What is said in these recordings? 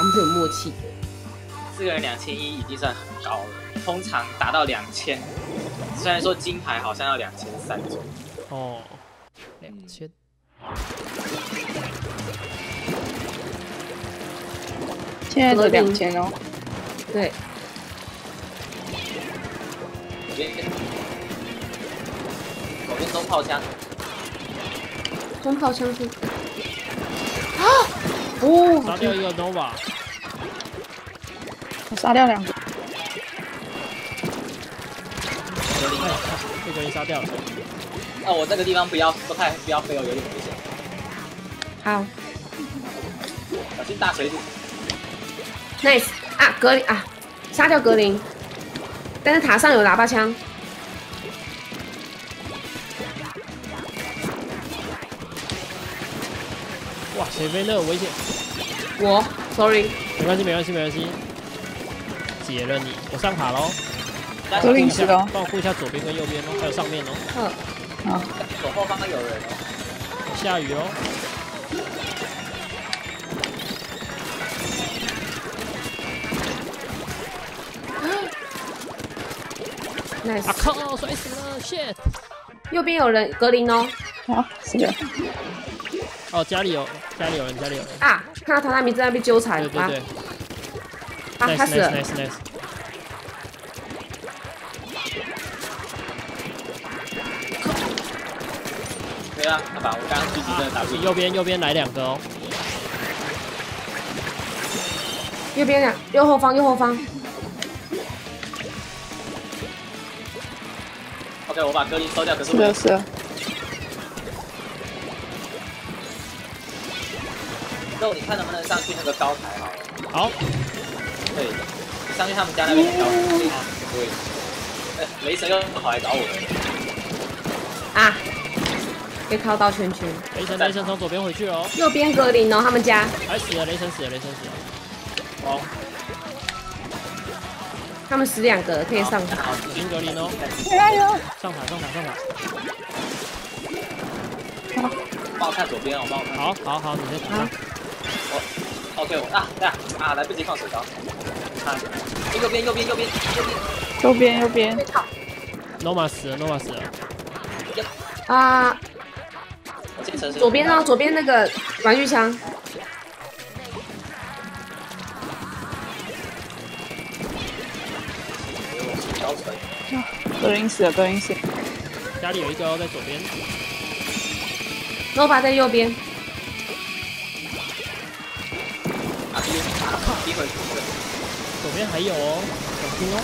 们是有默契的。 4个人2100已经算很高了，通常达到2000，虽然说金牌好像要2300左右。 哦，2000。 现在的2000哦。 对。 左边中炮枪。 中炮枪是。啊！哦， 杀掉一个 Nova。 我杀掉2个。 这个人杀掉了。 哦，我这个地方不要飞哦，有点危险。 好。 小心大锤子。 Nice 啊，格林啊，杀掉格林，但是塔上有喇叭枪。 哇，谁飞那有危险？ 我 ，sorry。 没关系，没关系，没关系。解了你，我上塔喽。 格林死了。 帮我顾一下左边跟右边哦，还有上面哦。 好。 左后方有人哦。 下雨哦。 Nice。 啊靠！摔死了 ，shit！ 右边有人，格林哦。 好，是的。 哦，家里有人。 啊，看到榻榻米在那边纠缠。 对。 啊，他死了。 Nice。 对啊，他把我刚刚狙击真的打不赢。 右边来2个哦。 右后方。 OK， 我把格林收掉，可是是的。 肉，你看能不能上去那个高台好了？ 好。 对，你上去他们家那边的高台。对。雷神又跑来找我了。啊！ 被靠到圈圈。 雷神从左边回去哦。 右边格林哦，他们家。 死了，雷神死了。哦。 他们死2个，可以上塔。 好，紫金格林哦。 加油！ 上塔。 好。 帮我看左边哦，帮我看。 好，你在塔上。 OK， 我来不及放水刀。右边。 Nova 死了。 啊。左边哦，左边那个玩具枪。 格林死了。 家里有一个哦，在左边。 Nova 在右边。 左边还有哦，小心哦。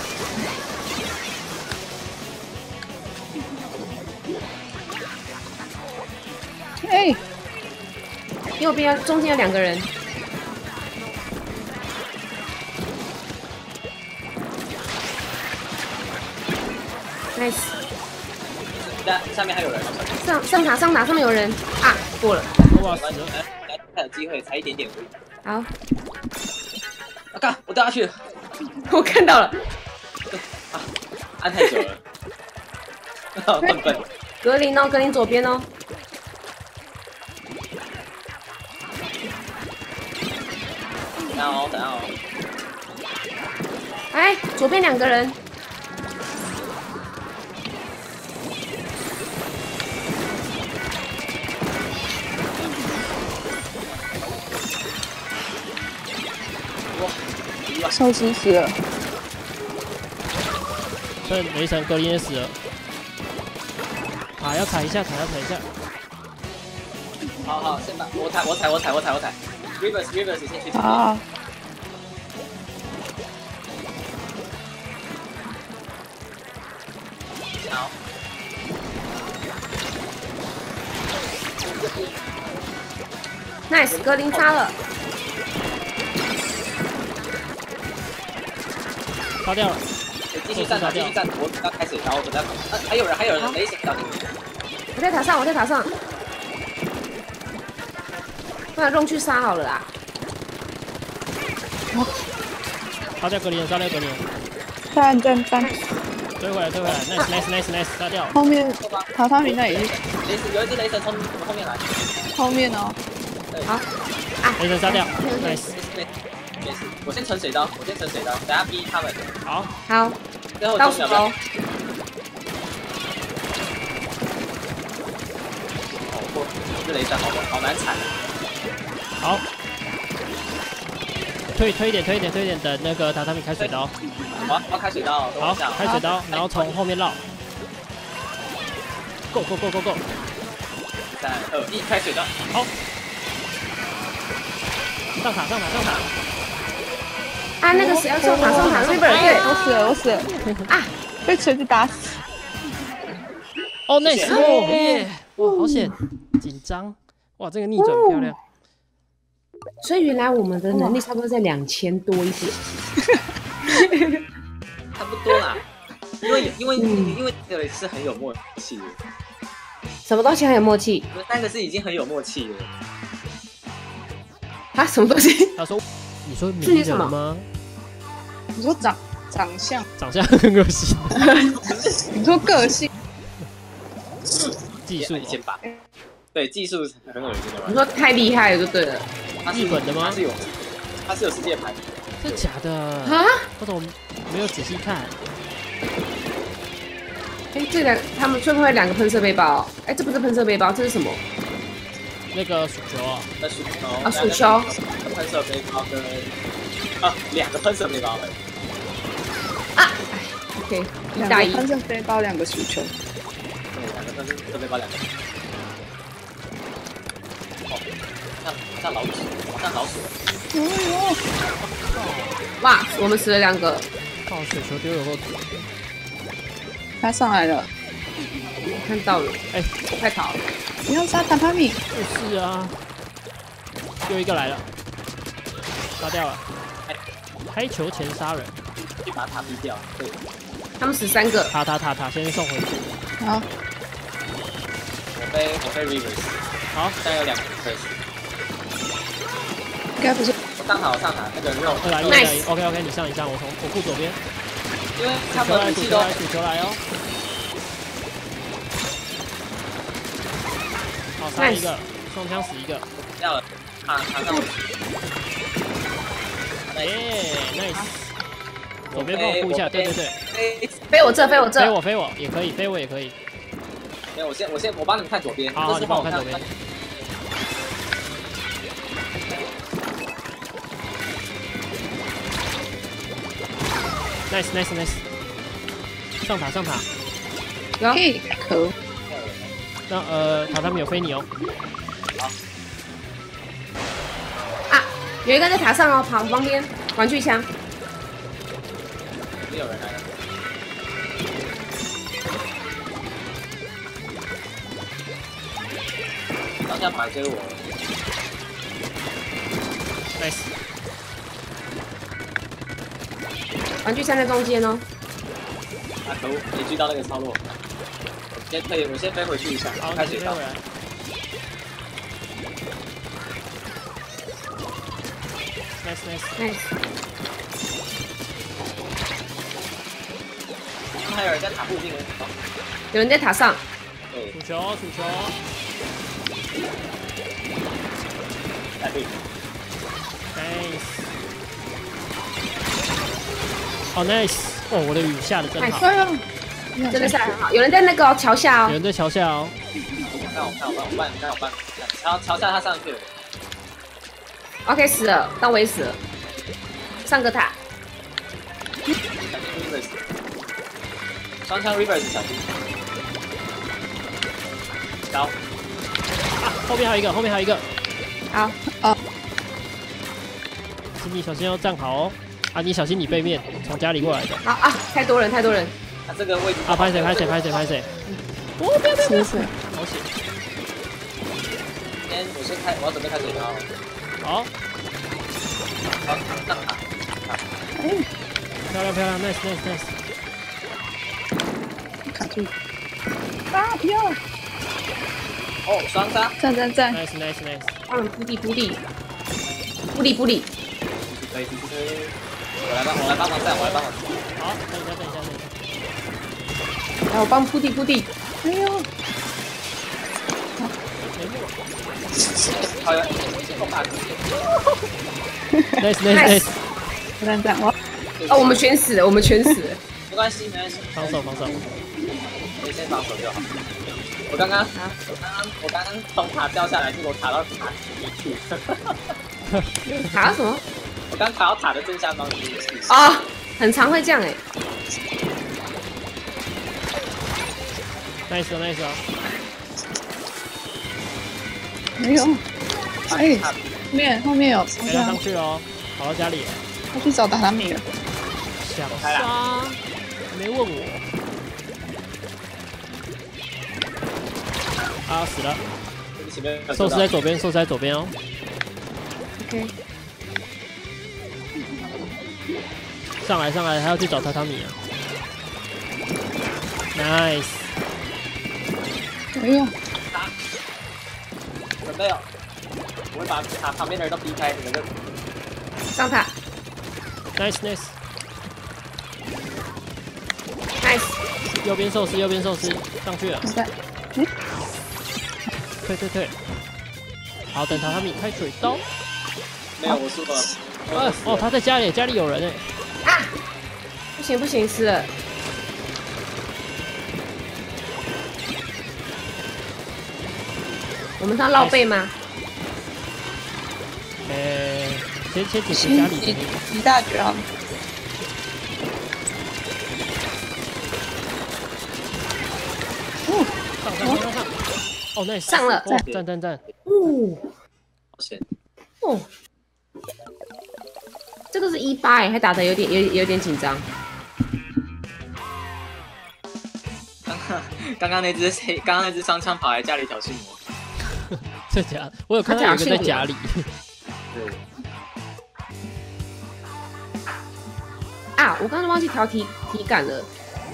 哎， 右边中间有2个人。Nice。 下面还有人。 上塔上面有人啊，过了。 哇，死了！ 还有机会，才一点点而已。 好。 干，我掉下去了。 我看到了。 按太久了。笨。 格林哦，格林左边哦。 等下哦。 哎，左边2个人。 寿司死了。 雷神格林也死了。塔要踩一下。 好，先把我踩。Rivers 先去。 好。 好。 Nice， 格林杀了。 杀掉了。 继续站，我刚开始，然后我在还有人，雷神到你。 我在塔上。不然用去杀好了啦。 杀掉格林。 站。 追回来 ，nice， 杀掉。 后面榻榻米那里有一只雷神从后面来。 后面哦。 好。 雷神杀掉 ，nice。 没事，我先存水刀，等下逼他们。 好， 好， 最后倒数 9秒。 哦。 这雷神好难踩。 好，推一点，等那个榻榻米开水刀。 我要开水刀， 好，开水刀，然后从后面绕。Go！ 3、2、 1，开水刀。 好，上塔。 啊，那个谁要上塔，River 对， 我死了啊， 被锤子打死。 哦，nice，哦耶！哇，好险，紧张。哇，这个逆转漂亮。 所以原来我们的能力差不多在2000多一点。 差不多啦，因为这个是很有默契的。 什么东西很有默契？ 我们3个是已经很有默契了。 啊，什么东西？ 他说：“你说名人吗？ 你说长相很恶心。 你说个性， 技术 1000把，对，技术很恶心的嘛。 你说太厉害了就对了。 日本的吗？ 他是有世界排名。 真的假的？ 啊？ 我怎么没有仔细看？ 哎，他们会不会2个喷射背包？哎，这不是喷射背包，这是什么？ 那个薯球啊？ 薯球啊，薯球。 喷射背包跟2个喷射背包。 啊 ，OK， 2个喷射背包，2个薯球。 对，2个喷射背包，2个。好像老鼠。 哎呦！ 哇，我们死了2个。 靠，水球丢有够准。 他上来了， 看到了。哎，快逃！ 不要杀榻榻米。 就是啊，又一个来了，杀掉了。开球前杀人， 去把塔逼掉。对， 他们13个。 塔，先送回去。 好， 我飞 Rivers。好，现在有2个 Rivers。 应该不是。 我上塔，那个肉。 来 ，OK， 你上，我顾左边。 因为他们武器都薯球来哦。好，杀一个，双枪死一个。 掉了，塔上。 耶 ，nice。左边帮我护一下，对。 飞我这， 飞我也可以，飞我也可以。 没有，我帮你们看左边。 好，你帮我看左边。nice， 上塔。 有， 可恶。 那塔他们有飞你哦。 好。 啊，有一个在塔上哦，跑旁边，玩具枪。 没有人来了。当下跑来追我。 nice。 玩具枪在中间哦。 啊可恶，没狙到那个超弱。我先飞回去一下， 好， 开水刀。 nice。 还有人在塔附近哦。 有人在塔上。 对。 薯球。 哎对。 nice。好 nice。哦，我的雨下的真好。 真的下得很好。有人在那个桥下哦。 有人在桥下哦。 我办。桥下他上去了。 OK 死了，但我也死了。上个塔。 双枪 Rivers 小心。刀。 啊，后面还有一个。 好。 请你小心要站好哦。啊，你小心你背面从家里过来的。 好啊，太多人。 他这个位置。 啊，拍谁？ 哦，不要。 好险。 我要准备开水刀。 好， 上塔。 漂亮 ，nice。 卡住。啊！不要。 哦，双杀。 站。 nice。 布里。 可以。我来帮忙站。 好，等一下。 来，我帮铺地。 哎呦！ 没路。 好呀，够大。 ，nice， 这样我哦，我们全死了，我们全死了。 没关系，没关系， 防守， 你先防守就好。我刚刚从塔掉下来，结果卡到塔里去。 卡什么？ 我刚卡到塔的正下方， 啊，很常会这样哎。 nice 哦。 没有。哎，后面有， 没要上去哦，跑到家里。 他去找榻榻米了。 想杀，没问我。啊，死了。寿司在左边，哦。 OK。 上来，他要去找榻榻米啊。Nice。 哎呦。 准备哦。我会把塔旁边的人都逼开，你们就上塔。 Nice。右边寿司，上去了。退。好，等榻榻米开水刀。 没有，我输了。 哦，他在家里有人哎。 啊！不行，死了。我们是要绕背吗？ 先解决家里的一大局啊！ 上！哦，nice， 上了， 赞！ 哦， 好险！ 哦，这个是18哎，还打得有点紧张。 刚刚那只双枪跑来家里挑衅我。 在家，我有看到有一个在家里。 对。 啊！我刚刚忘记调体感了。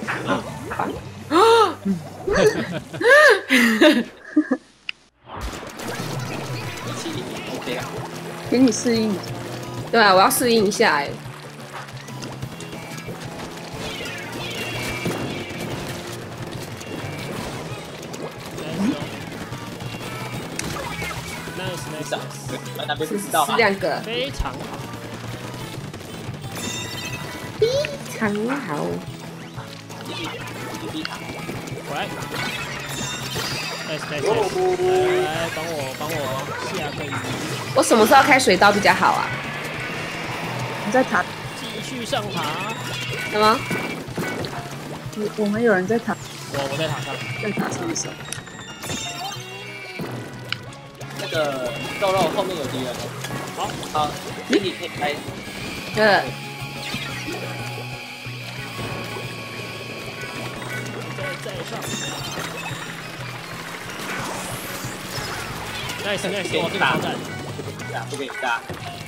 OK 啊， 给你适应。 对啊，我要适应一下哎。 nice， 那边不知道是2个， 非常好。回来 ，nice， 来帮我下个鱼。 我什么时候开水刀比较好啊？ 你在塔， 继续上塔。 什么？ 我们有人在塔， 我在塔上， 在塔上的时候。 那个肉后面有敌人。好，你可以开。再上。nice， 我这个挑战。不给你打。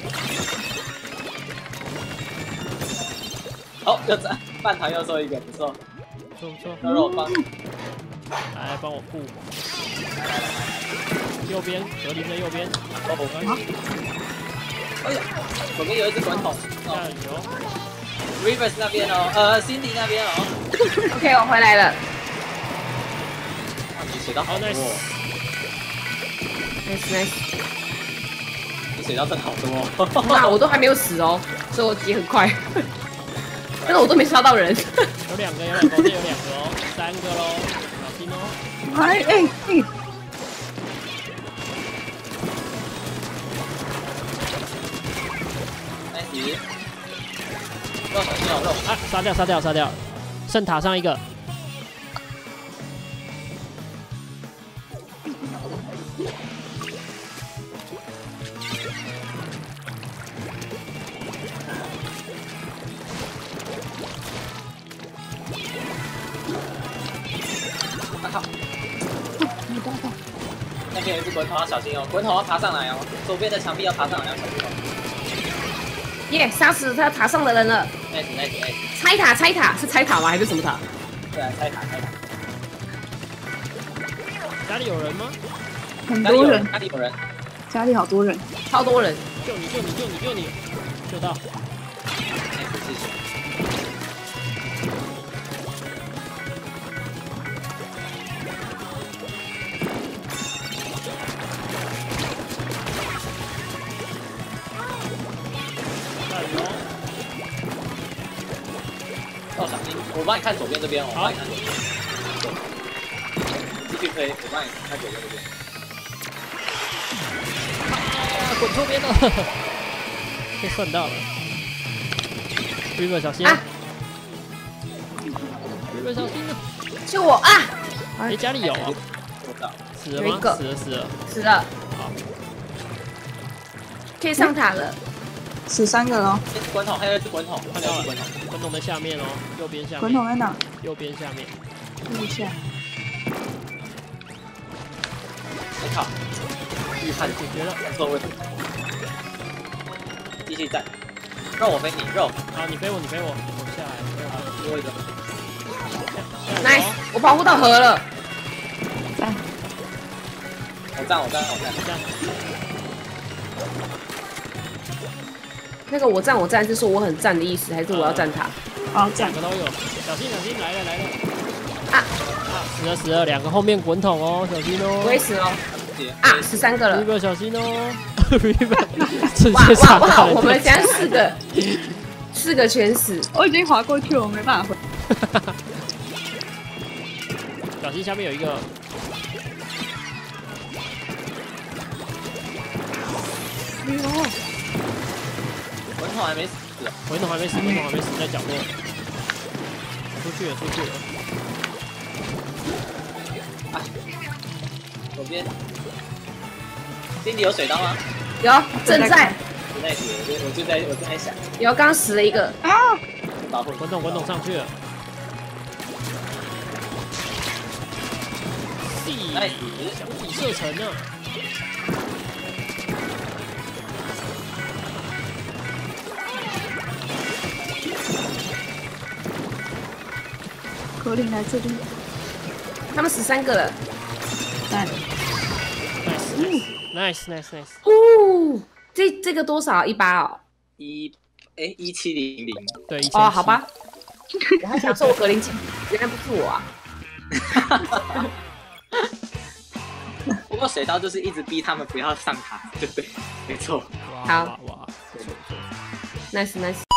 好，又在半堂又收一个，不错。 不错。 肉帮。 来帮我护。右边，格林的右边。 哎呀，左边有一只滚筒。 加油。 Rivers 那边哦，Cindy 那边哦。 OK， 我回来了。 你水刀好多。 nice， 你水刀真的好多。 那我都还没有死哦，所以我急很快。但是我都没杀到人。 有2个，有2个哦，3个喽，小心哦。 哎。 nice。肉小心哦，肉。 啊，杀掉，剩塔上一个。 那边有一只滚筒，要小心哦！滚筒要爬上来哦，左边的墙壁要爬上来，要小心哦。 耶，杀死他塔上的人了。 nice。 拆塔是拆塔吗？还是什么塔？ 对啊，拆塔。 家里有人吗？ 很多人。 家里有人。 家里好多人， 超多人。 救你！救到。 谢谢。 哦，小心！我帮你看左边这边哦，我帮你看左边。继续推，我帮你看左边这边。 啊，滚错边了，被算到了。River 小心！River 小心啊！ 救我啊！ 哎，家里有啊。死了吗？死了。好， 可以上塔了。 死3个了。 滚筒，还有一只滚筒， 看到了。滚筒在下面哦，右边下面。 滚筒在哪？ 右边下面。 右下。 我靠！预判解决了， 错位。继续战。肉我飞你，肉。 好，你飞我，我下来。 最后一个。 Nice， 我保护到河了。 我站。 那个我站是说我很赞的意思，还是我要站塔？ 好，站。 2个都有，小心，来了。 啊！ 死了，2个后面滚筒哦，小心哦。 不会死哦。啊，13个了。 River 小心哦。River 直接杀到了。 我们现在4个全死。 我已经滑过去了，我没办法回。 小心下面有一个。 哎呦！ 滚筒还没死， 滚筒还没死，在角落。出去了。 啊！左边。心里有水刀吗？ 有，正在。 我正在想。 有，刚死了一个。 啊！ 保护。 滚筒上去了。 哎， 小体射程啊！ 格林来这里。 他们13个了。 Nice。 哦，这个多少？18哦。 1700。 对， 哦，好吧。我还想说我格林前，原来不是我啊。 不过水刀就是一直逼他们不要上塔，对不对？没错。 好。Nice。